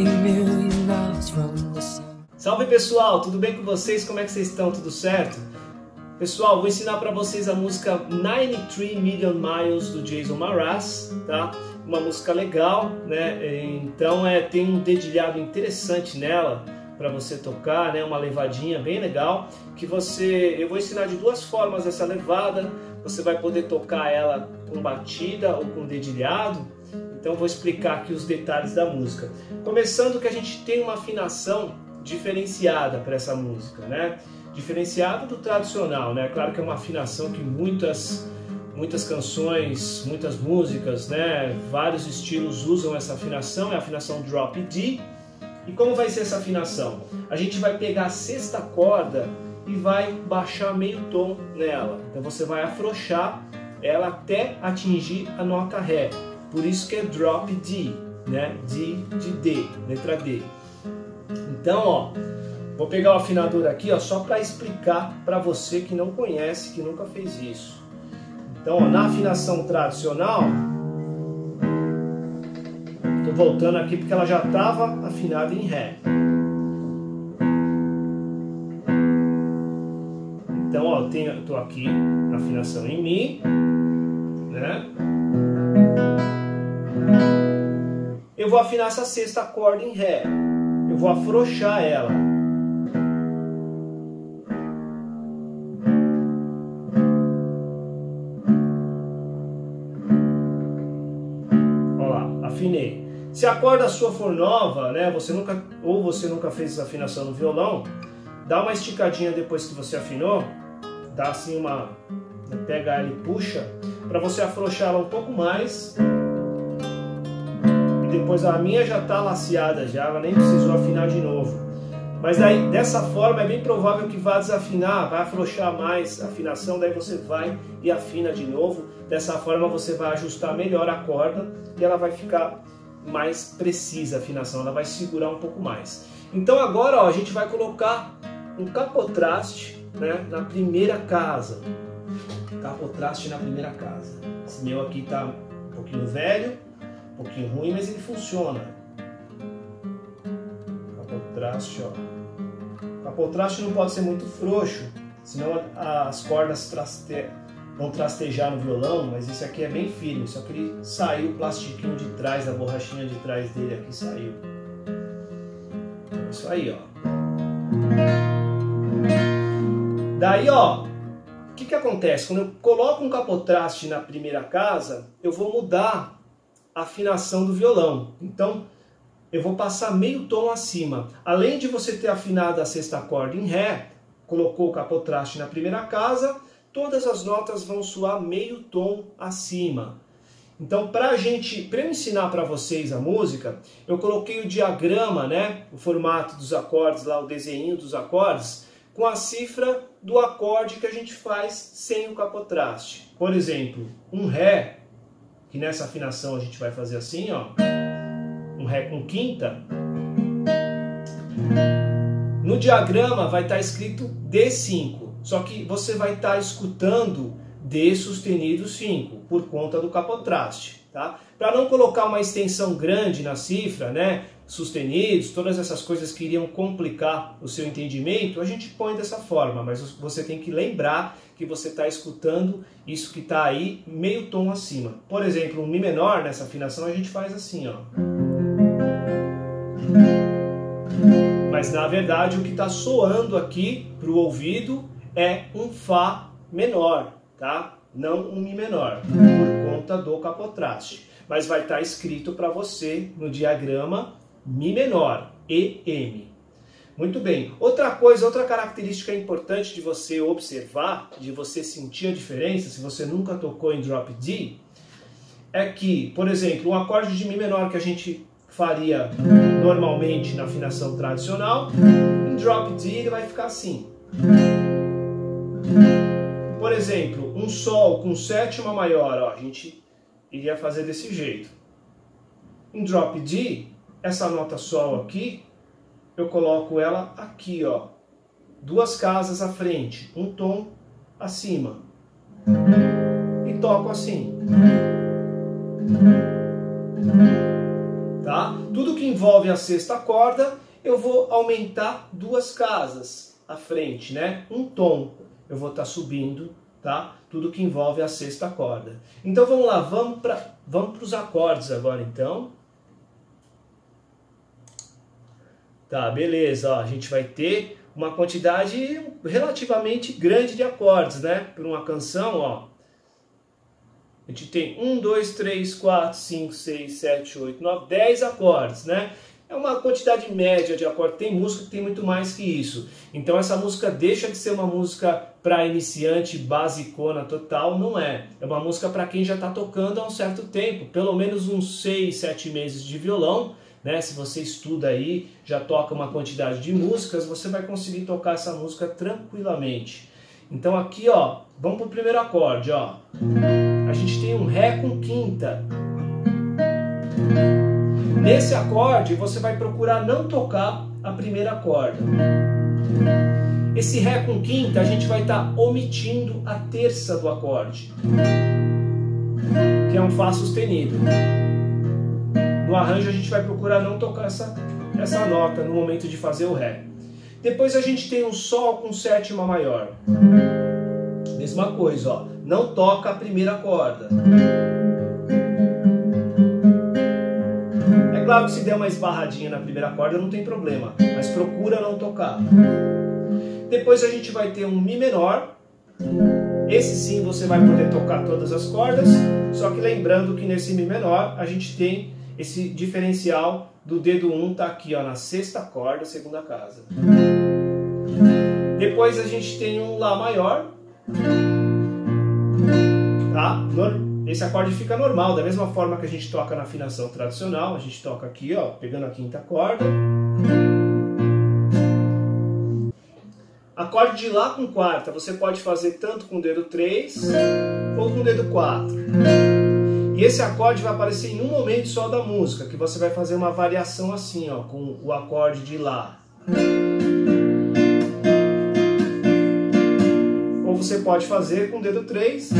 Salve pessoal, tudo bem com vocês? Como é que vocês estão? Tudo certo? Pessoal, vou ensinar para vocês a música 93 Million Miles do Jason Mraz, tá? Uma música legal, né? Então tem um dedilhado interessante nela para você tocar, né? Uma levadinha bem legal que eu vou ensinar de duas formas essa levada. Você vai poder tocar ela com batida ou com dedilhado. Então vou explicar aqui os detalhes da música. Começando que a gente tem uma afinação diferenciada para essa música, né? Diferenciada do tradicional, né? Claro que é uma afinação que muitas canções, muitas músicas, né? Vários estilos usam essa afinação, é a afinação drop D. E como vai ser essa afinação? A gente vai pegar a sexta corda e vai baixar meio tom nela. Então você vai afrouxar ela até atingir a nota Ré. Por isso que é drop D, né? D de D, letra D. Então, ó, vou pegar o afinador aqui, ó, só para explicar para você que não conhece, que nunca fez isso. Então, ó, na afinação tradicional, tô voltando aqui porque ela já estava afinada em Ré. Então, ó, eu tô aqui na afinação em Mi, né? Eu vou afinar essa sexta corda em Ré. Eu vou afrouxar ela. Olha lá, afinei. Se a corda sua for nova, né, você nunca fez essa afinação no violão, dá uma esticadinha depois que você afinou, dá assim pega ela e puxa, para você afrouxar ela um pouco mais. Depois a minha já está laceada, ela nem precisou afinar de novo. Mas aí, dessa forma, é bem provável que vá desafinar, vai afrouxar mais a afinação, daí você vai e afina de novo. Dessa forma você vai ajustar melhor a corda e ela vai ficar mais precisa a afinação, ela vai segurar um pouco mais. Então agora, ó, a gente vai colocar um capotraste, né, na primeira casa. Capotraste na primeira casa. Esse meu aqui está um pouquinho velho, um pouquinho ruim, mas ele funciona. Capotraste, ó. Capotraste não pode ser muito frouxo, senão as cordas vão trastejar no violão, mas esse aqui é bem firme, só que ele saiu o plastiquinho de trás, a borrachinha de trás dele aqui saiu. É isso aí, ó. Daí, ó, o que acontece? Quando eu coloco um capotraste na primeira casa, eu vou mudar a afinação do violão. Então, eu vou passar meio tom acima. Além de você ter afinado a sexta corda em Ré, colocou o capotraste na primeira casa, todas as notas vão soar meio tom acima. Então, para eu ensinar para vocês a música, eu coloquei o diagrama, né, o formato dos acordes, lá o desenho dos acordes, com a cifra do acorde que a gente faz sem o capotraste. Por exemplo, um Ré, que nessa afinação a gente vai fazer assim, ó, um Ré com quinta. No diagrama vai estar escrito D5, só que você vai estar escutando D sustenido 5, por conta do capotraste, tá? Para não colocar uma extensão grande na cifra, né, sustenidos, todas essas coisas que iriam complicar o seu entendimento, a gente põe dessa forma, mas você tem que lembrar que você está escutando isso que está aí meio tom acima. Por exemplo, um Mi menor, nessa afinação a gente faz assim, ó. Mas na verdade o que está soando aqui para o ouvido é um Fá menor, tá? Não um Mi menor, por conta do capotraste. Mas vai estar escrito para você no diagrama Mi menor, EM. Muito bem. Outra coisa, outra característica importante de você observar, de você sentir a diferença, se você nunca tocou em drop D, é que, por exemplo, um acorde de Mi menor que a gente faria normalmente na afinação tradicional, em drop D ele vai ficar assim. Por exemplo, um Sol com sétima maior, ó, a gente iria fazer desse jeito. Em drop D, essa nota Sol aqui, eu coloco ela aqui, ó, duas casas à frente, um tom acima, e toco assim. tá? Tudo que envolve a sexta corda, eu vou aumentar 2 casas à frente, né? Um tom eu vou estar subindo, tá? Tudo que envolve a sexta corda. Então vamos lá, vamos para os acordes agora então. Tá, beleza, ó, a gente vai ter uma quantidade relativamente grande de acordes, né? Por uma canção, ó. A gente tem 1, 2, 3, 4, 5, 6, 7, 8, 9, 10 acordes, né? É uma quantidade média de acordes. Tem música que tem muito mais que isso. Então essa música deixa de ser uma música para iniciante, basicona, total, não é. É uma música para quem já está tocando há um certo tempo, pelo menos uns 6, 7 meses de violão, né? Se você estuda aí, já toca uma quantidade de músicas, você vai conseguir tocar essa música tranquilamente. Então aqui, ó, vamos para o primeiro acorde, ó. A gente tem um Ré com quinta. Nesse acorde, você vai procurar não tocar a primeira corda. Esse Ré com quinta, a gente vai estar omitindo a terça do acorde, que é um Fá sustenido. No arranjo, a gente vai procurar não tocar essa nota no momento de fazer o Ré. Depois a gente tem um Sol com sétima maior. Mesma coisa, ó. Não toca a primeira corda. É claro que se der uma esbarradinha na primeira corda não tem problema, mas procura não tocar. Depois a gente vai ter um Mi menor. Esse sim você vai poder tocar todas as cordas, só que lembrando que nesse Mi menor a gente tem esse diferencial do dedo 1 tá aqui, ó, na sexta corda, segunda casa. Depois a gente tem um Lá maior. Tá? Esse acorde fica normal, da mesma forma que a gente toca na afinação tradicional. A gente toca aqui, ó, pegando a quinta corda. Acorde de Lá com quarta, você pode fazer tanto com o dedo 3 ou com o dedo 4. E esse acorde vai aparecer em um momento só da música, que você vai fazer uma variação assim, ó, com o acorde de Lá. Ou você pode fazer com o dedo 3.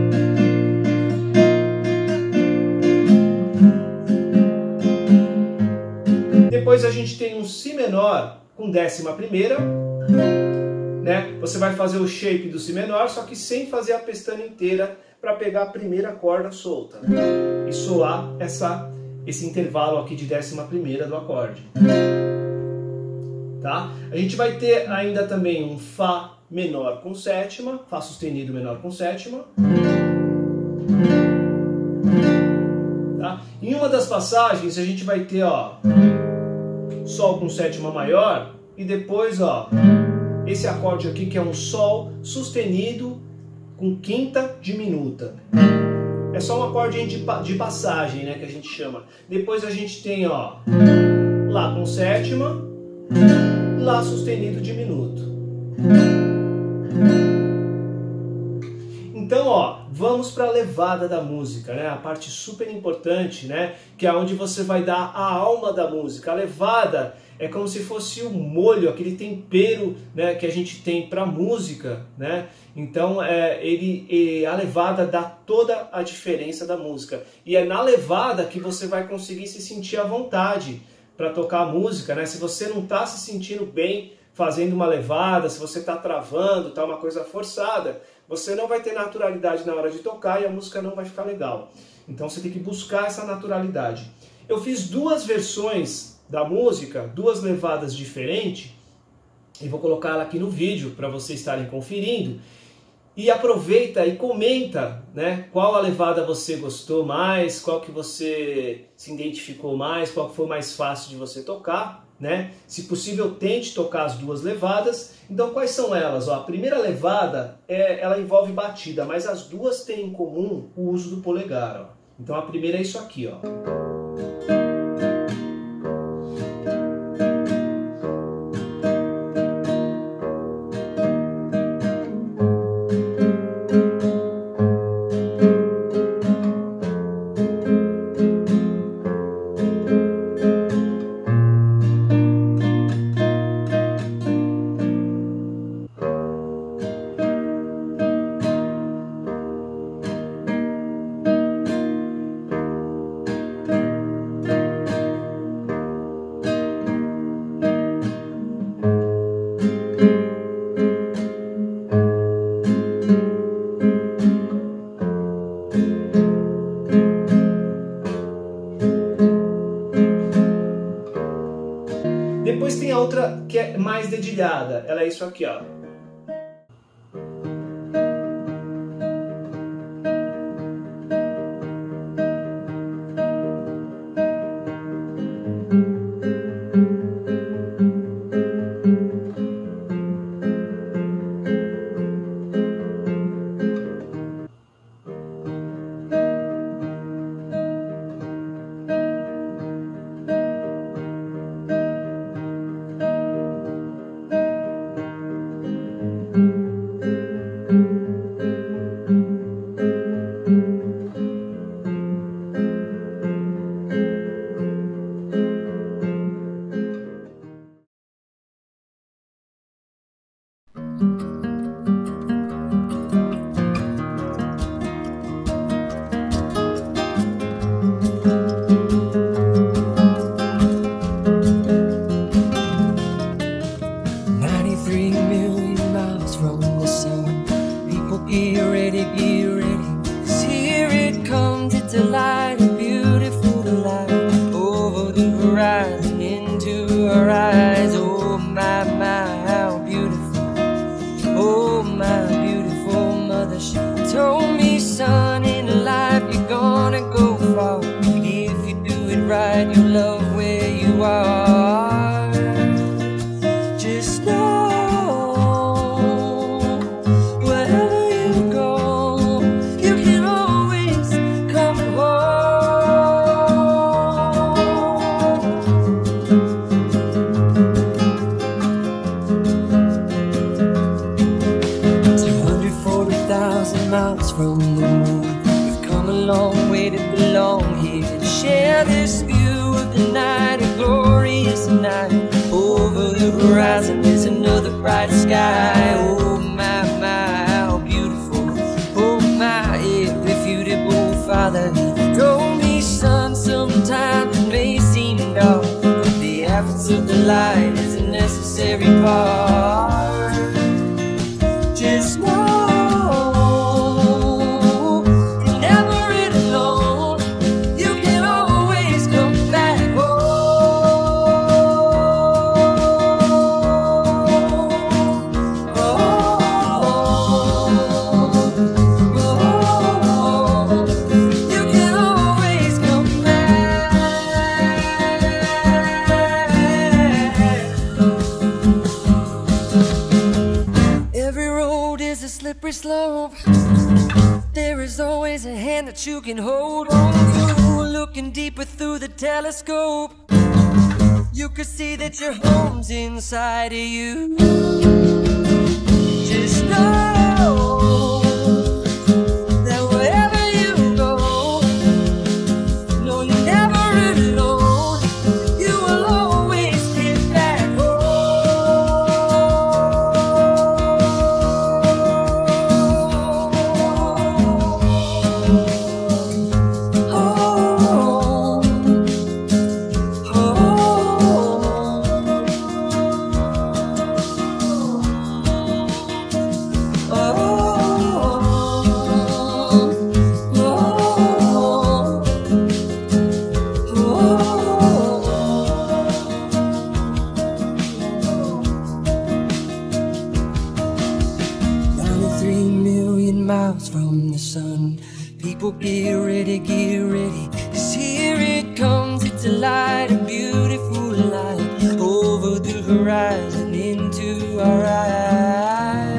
Depois a gente tem um Si menor com 11ª, né? Você vai fazer o shape do Si menor, só que sem fazer a pestana inteira para pegar a primeira corda solta e soar esse intervalo aqui de 11ª do acorde. Tá? A gente vai ter ainda também um Fá menor com sétima, Fá sustenido menor com sétima. Tá? Em uma das passagens a gente vai ter, ó, Sol com sétima maior e depois, ó, esse acorde aqui que é um Sol sustenido com quinta diminuta. É só um acorde de passagem, né, que a gente chama. Depois a gente tem, ó, Lá com sétima, Lá sustenido diminuto. Então, ó, vamos para a levada da música, né? A parte super importante, né? Que é onde você vai dar a alma da música. A levada é como se fosse o molho, aquele tempero, né, que a gente tem para a música, né? Então, a levada dá toda a diferença da música. E é na levada que você vai conseguir se sentir à vontade para tocar a música, né? Se você não está se sentindo bem fazendo uma levada, se você está travando, está uma coisa forçada, você não vai ter naturalidade na hora de tocar e a música não vai ficar legal. Então você tem que buscar essa naturalidade. Eu fiz 2 versões da música, 2 levadas diferentes, e vou colocar ela aqui no vídeo para vocês estarem conferindo. E aproveita e comenta, né, qual a levada você gostou mais, qual que você se identificou mais, qual que foi mais fácil de você tocar. Né? Se possível, tente tocar as 2 levadas. Então, quais são elas? Ó, a primeira levada, ela envolve batida, mas as 2 têm em comum o uso do polegar. Ó. Então, a primeira é isso aqui, ó. Depois tem a outra que é mais dedilhada, ela é isso aqui, ó. You love where you are. Just know wherever you go, you can always come home. 240,000 miles from the moon, we've come a long way to belong here, to share this view of the night, a glorious night. Over the horizon is another bright sky. Oh my, my, how beautiful. Oh my, irrefutable Father, He told me, son, sometimes it may seem dark, but the absence of the light is a necessary part. Just know slope. There is always a hand that you can hold on to. Looking deeper through the telescope, you can see that your home's inside of you. Just know that wherever you go, no, you're never alone. You will always get back home. From the sun, people get ready, 'cause here it comes. It's a light, a beautiful light, over the horizon into our eyes.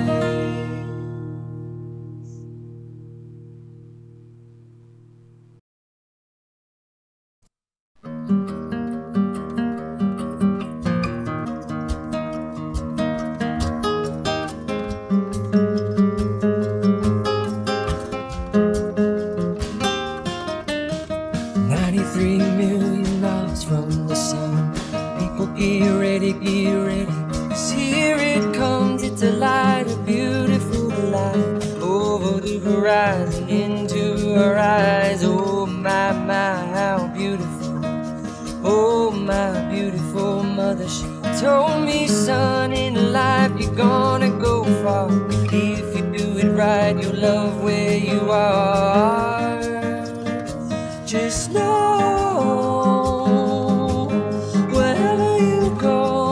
From the sun, people get ready, 'cause here it comes. It's a light, a beautiful light, over the horizon into our eyes. Oh my, my, how beautiful. Oh my beautiful mother, she told me, son, in life you're gonna go far. If you do it right, you'll love where you are. Just know wherever you go,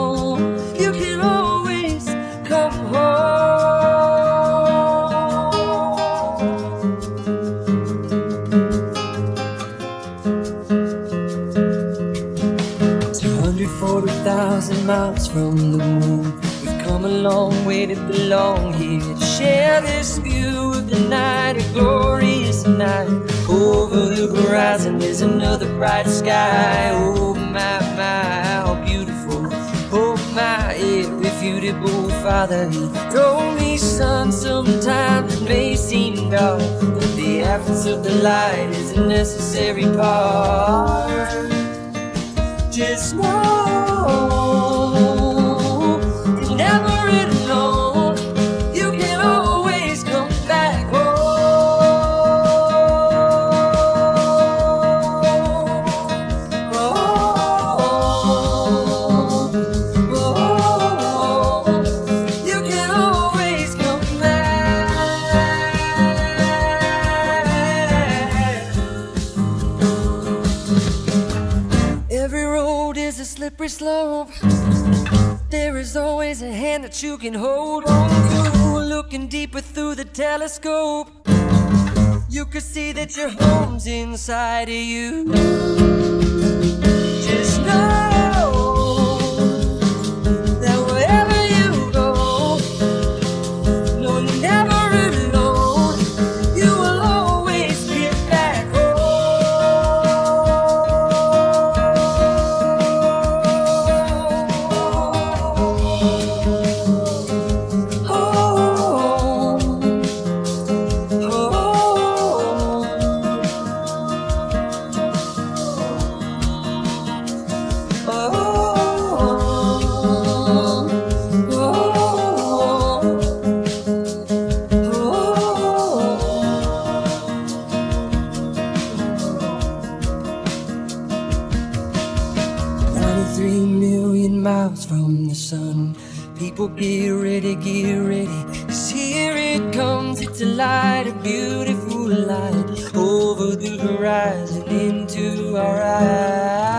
1,000 miles from the moon. We've come a long way to belong here, to share this view of the night, a glorious night. Over the horizon there's another bright sky. Oh my, how beautiful. Oh my, irrefutable Father, He told me, son, sometimes it may seem dark, but the absence of the light is a necessary part. Just know you're never alone. You can always come back home. You can always come back. Every road is a slippery slope. There is always a hand that you can hold on to. Looking deeper through the telescope, you could see that your home's inside of you. Just know that wherever you go, no, you're never alone. You will always get back from the sun. People get ready, 'cause here it comes. It's a light, a beautiful light, over the horizon into our eyes.